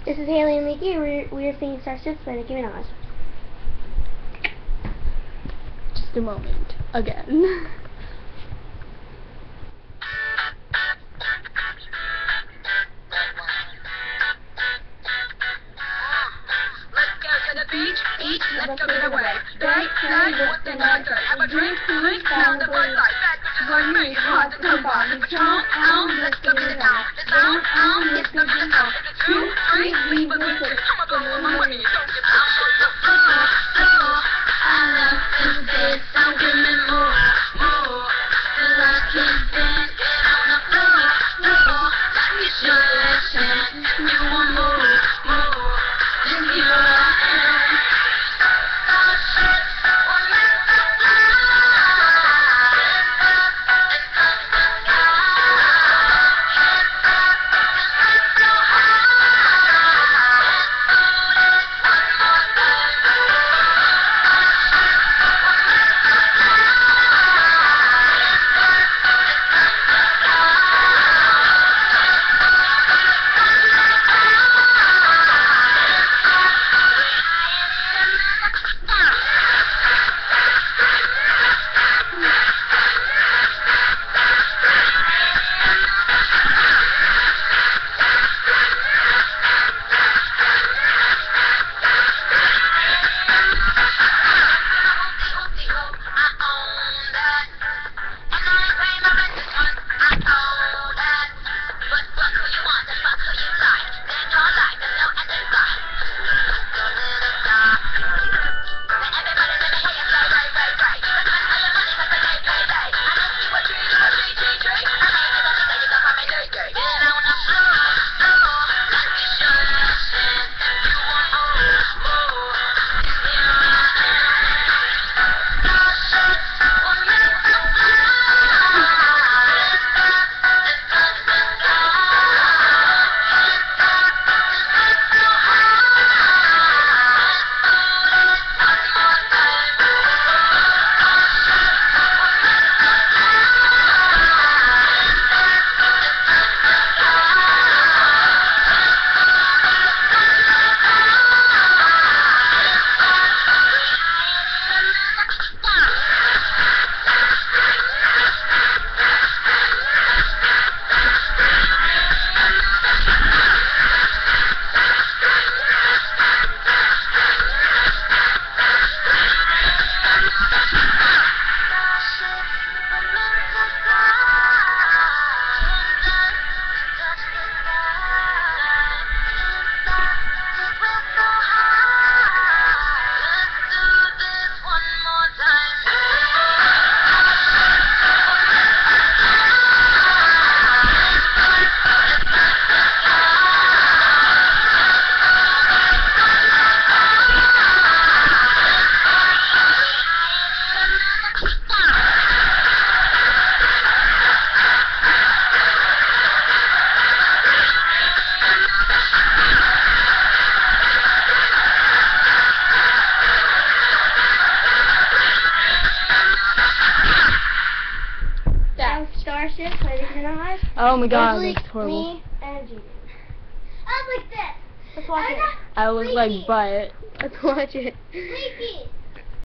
This is Hailie and Liquie. We're singing Starships by Nicki Minaj. Just a moment. Again. Let's go get away. Day, what's another? Have a drink, down the bright side. Bad bitches like me, hard to come by. Let's go get it down. Let's go get it down. If it's 2, 3, leave a good tip. I'ma blow all my money. Don't get out on the floor. I love this bitch. Don't give me more. Till I keep it. Get on the floor. Like it's your last chance. You want more. Then give it up. Starships by Nicki Minaj. Oh my god, Like that's horrible. me and Jayden. I was like this. Let's watch it. I was like, but let's watch it. Liquie.